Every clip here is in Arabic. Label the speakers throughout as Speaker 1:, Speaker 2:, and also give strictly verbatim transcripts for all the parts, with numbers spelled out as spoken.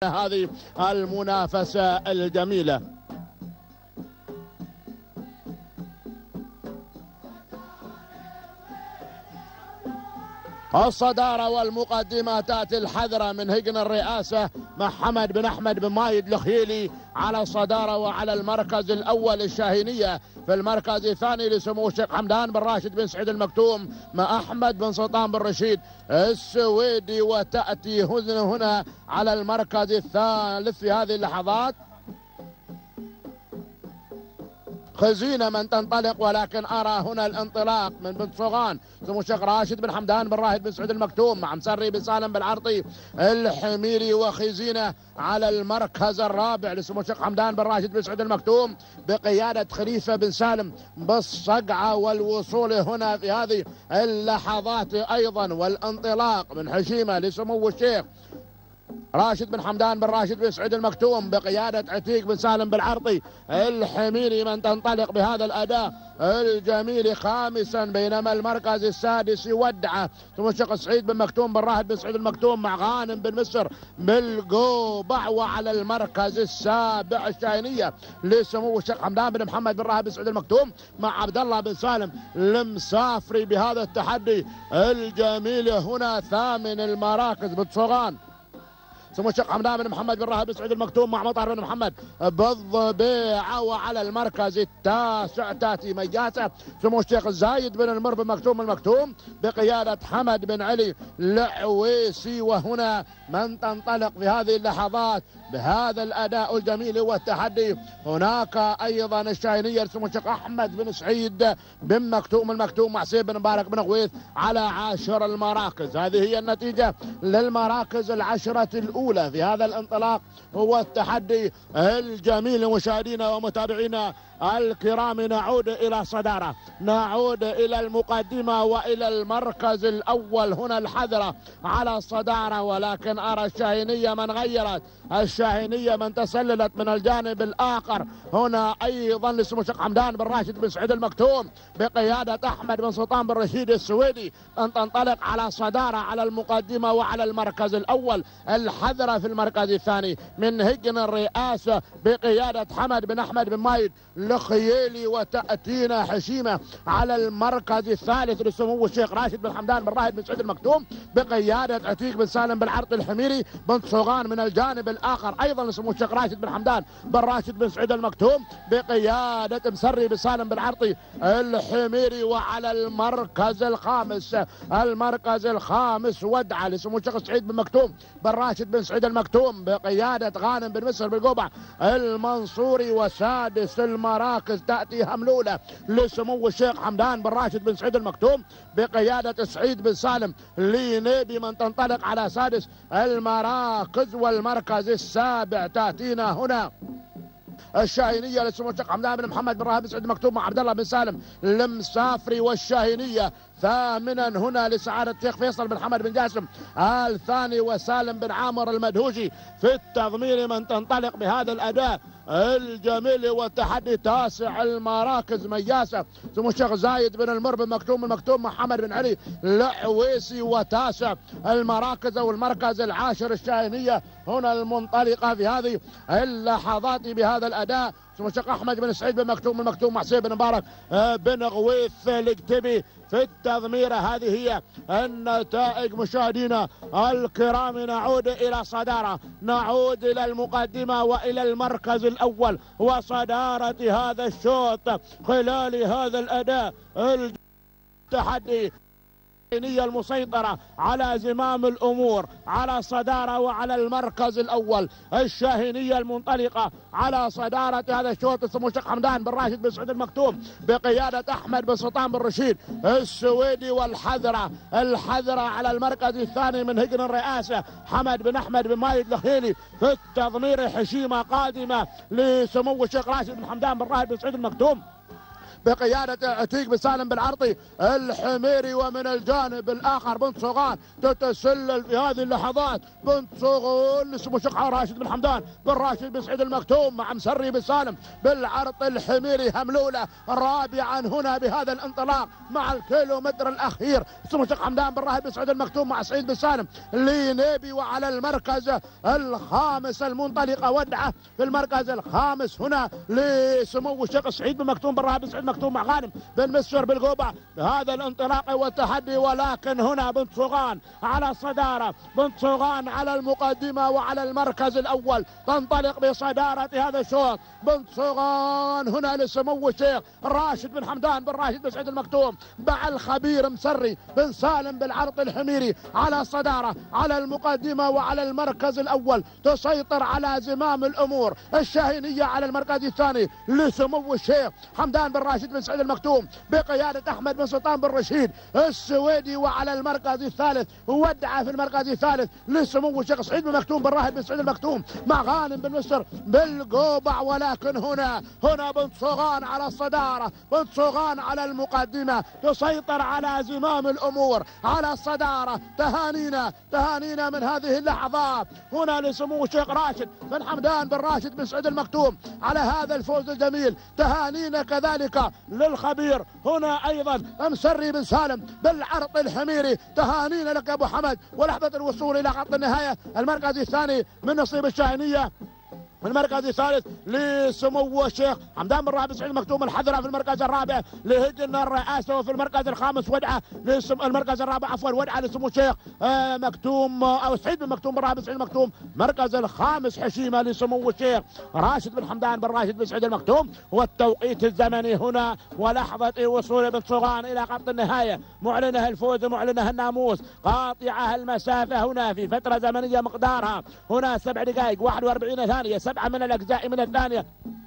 Speaker 1: هذه المنافسة الجميلة. الصدارة والمقدمة تأتي الحذرة من هجن الرئاسة مع حمد بن أحمد بن مايد الخيلي على الصدارة، وعلى المركز الأول الشاهينية. في المركز الثاني لسمو الشيخ حمدان بن راشد بن سعيد المكتوم مع أحمد بن سلطان بن رشيد السويدي. وتأتي هنا هنا على المركز الثالث في هذه اللحظات خزينة من تنطلق، ولكن أرى هنا الانطلاق من بنت صغان سمو الشيخ راشد بن حمدان بن راهد بن سعود المكتوم مع مسري بن سالم بن عرطي الحميري. وخزينة على المركز الرابع لسمو الشيخ حمدان بن راشد بن سعود المكتوم بقيادة خليفة بن سالم بالصقعة. والوصول هنا في هذه اللحظات أيضا والانطلاق من حشيمة لسمو الشيخ راشد بن حمدان بن راشد بن سعود المكتوم بقيادة عتيق بن سالم بن عرطي الحميري من تنطلق بهذا الأداء الجميل خامسا. بينما المركز السادس يودع سمو الشيخ سعيد بن مكتوم بن راهد بن سعود المكتوم مع غانم بن مصر بالقوبع. وعلى المركز السابع الشاهينية لسمو الشيخ حمدان بن محمد بن راهد بن سعود المكتوم مع عبد الله بن سالم المسافري بهذا التحدي الجميل. هنا ثامن المراكز بتصغان سمو الشيخ حمدان بن محمد بن راهب بن سعود المكتوم مع مطر بن محمد بالضبيعة. وعلى المركز التاسع تاتي مياسة سمو الشيخ زايد بن المر بن مكتوم المكتوم بقيادة حمد بن علي العويسي. وهنا من تنطلق في هذه اللحظات بهذا الأداء الجميل والتحدي هناك أيضا الشاهينية سمو الشيخ أحمد بن سعيد بن مكتوم المكتوم مع سيف بن مبارك بن غويث على عشر المراكز. هذه هي النتيجة للمراكز العشرة الأولى في هذا الانطلاق هو التحدي الجميل. مشاهدينا ومتابعينا الكرام نعود إلى صدارة، نعود إلى المقدمة وإلى المركز الأول. هنا الحذرة على الصدارة، ولكن أرى الشاهينية من غيرت، الشاهينية من تسللت من الجانب الآخر. هنا أيضا لسمو الشيخ حمدان بن راشد بن سعيد المكتوم بقيادة أحمد بن سلطان بن رشيد السويدي أن تنطلق على صدارة على المقدمة وعلى المركز الأول. الحذرة في المركز الثاني من هجن الرئاسة بقيادة حمد بن أحمد بن مايد الخيلي. وتأتينا حشيمة على المركز الثالث لسمو الشيخ راشد بن حمدان بن راهد بن سعيد المكتوم بقيادة عتيق بن سالم بن عرط الحميري بن صغان. من الجانب الآخر أيضا لسمو الشيخ راشد بن حمدان بن راشد بن سعيد المكتوم بقيادة مسري بن سالم بن عرطي الحميري. وعلى المركز الخامس، المركز الخامس ودعة لسمو الشيخ سعيد بن مكتوم بن راشد بن سعيد المكتوم بقيادة غانم بن مصر بالقوبع المنصوري. وسادس المراكز تأتي هملولة لسمو الشيخ حمدان بن راشد بن سعيد المكتوم بقيادة سعيد بن سالم لينيبي من تنطلق على سادس المراكز. والمركز السابع تأتينا هنا الشاهينية لسمو الشيخ حمدان بن محمد بن راهب بن سعيد المكتوم مع عبد الله بن سالم المسافري. والشاهينية ثامنا هنا لسعادة الشيخ فيصل بن حمد بن جاسم الثاني وسالم بن عامر المدهوشي في التضمير من تنطلق بهذا الأداء الجميل والتحدي. تاسع المراكز مياسة سمو الشيخ زايد بن المر بن مكتوم المكتوم محمد بن علي العويسي. وتاسع المراكز او المركز العاشر الشاهينية هنا المنطلقة في هذه اللحظات بهذا الأداء سمو الشيخ احمد بن سعيد بن مكتوم المكتوم مع سيف بن مبارك بن غويث الكتبي في التضميرة. هذه هي النتائج مشاهدينا الكرام. نعود إلى صدارة، نعود إلى المقدمة وإلى المركز الأول وصدارة هذا الشوط خلال هذا الأداء التحدي المسيطرة على زمام الأمور على صدارة وعلى المركز الأول. الشاهينية المنطلقة على صدارة هذا الشوط سمو الشيخ حمدان بن راشد بن سعود المكتوم بقيادة أحمد بن سلطان بن رشيد السويدي. والحذرة الحذرة على المركز الثاني من هجن الرئاسة حمد بن أحمد بن مايد الخيلي في التضمير. حشيمة قادمة لسمو الشيخ راشد بن حمدان بن راهد بن سعود المكتوم بقيادة عتيق بن سالم بالعرطي الحميري، ومن الجانب الآخر بنت صوغان تتسلل في هذه اللحظات بنت صوغان اسمه شقعة راشد بن حمدان بن راشد بن سعيد المكتوم مع مسري بن سالم بالعرط الحميري. هملولة رابعا هنا بهذا الانطلاق مع الكيلومتر الأخير اسمه شق حمدان بن راهب بن سعيد المكتوم مع سعيد بن سالم لنيبي. وعلى المركز الخامس المنطلقة ودعة في المركز الخامس هنا لسمو الشيخ سعيد بن مكتوم بن راهب بن سعيد مكتوم مع غانم بن مسفر بالقوبة بهذا الانطلاق والتحدي. ولكن هنا بنت صوغان على الصدارة، بنت صوغان على المقدمة وعلى المركز الأول تنطلق بصدارة هذا الشوط. بنت صوغان هنا لسمو الشيخ راشد بن حمدان بن راشد بن سعيد المكتوم مع الخبير مسري بن سالم بالعرط الحميري على الصدارة على المقدمة وعلى المركز الأول. تسيطر على زمام الأمور الشاهينية على المركز الثاني لسمو الشيخ حمدان بن راشد بن سعيد المكتوم بقيادة أحمد بن سلطان بن رشيد السويدي. وعلى المركز الثالث ودعة في المركز الثالث لسمو الشيخ سعيد بن مكتوم بن راهب بن سعيد المكتوم مع غانم بن مصر بالقوبع. ولكن هنا هنا بنت صوغان على الصدارة، بنت صوغان على المقدمة تسيطر على زمام الأمور على الصدارة. تهانينا تهانينا من هذه اللحظات هنا لسمو الشيخ راشد بن حمدان بن راشد بن سعيد المكتوم على هذا الفوز الجميل. تهانينا كذلك للخبير هنا أيضا مسري بن سالم بالعرط الحميري. تهانينا لك يا أبو حمد. ولحظة الوصول إلى خط النهاية المركز الثاني من نصيب الشاهينية. المركز الثالث لسمو الشيخ حمدان بن راهب بن سعيد المكتوم الحذرة. في المركز الرابع لهجن الرئاسة. وفي المركز الخامس ودعة لسم المركز الرابع عفوا ودعة لسمو الشيخ آه مكتوم او سعيد بن مكتوم بن راهب بن سعيد المكتوم. المركز الخامس حشيمة لسمو الشيخ راشد بن حمدان بن راشد بن سعيد المكتوم. والتوقيت الزمني هنا ولحظة وصول بنت صوغان إلى خط النهاية معلنه الفوز معلنه الناموس قاطعة المسافة هنا في فترة زمنية مقدارها هنا سبع دقائق واحد وأربعين ثانية سبعة من الأجزاء من الثانية.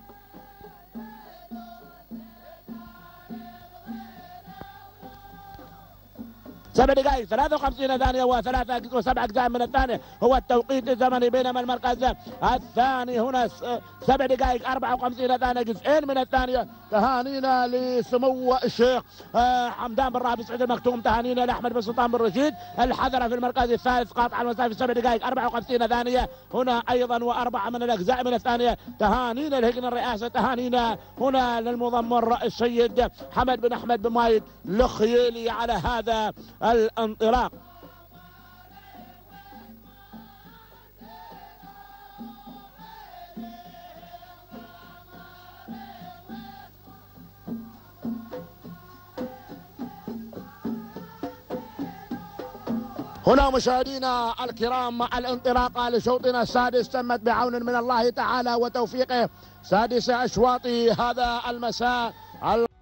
Speaker 1: سبع دقائق ثلاثة وخمسين ثانية وثلاثة وسبع أجزاء من الثانية هو التوقيت الزمني. بينما المركز الثاني هنا سبع دقائق أربعة وخمسين ثانية جزئين من الثانية. تهانينا لسمو الشيخ حمدان بن راهب بن سعيد المكتوم. تهانينا لأحمد بن سلطان بن رشيد الحذرة في المركز الثالث قاطع المسافة سبع دقائق أربعة وخمسين ثانية هنا أيضا وأربعة من الأجزاء من الثانية. تهانينا لهجن الرئاسة. تهانينا هنا للمضمر السيد حمد بن أحمد بن مايد الخيالي على هذا الانطلاق. هنا مشاهدينا الكرام الانطلاقة لشوطنا السادس تمت بعون من الله تعالى وتوفيقه. سادس أشواط هذا المساء.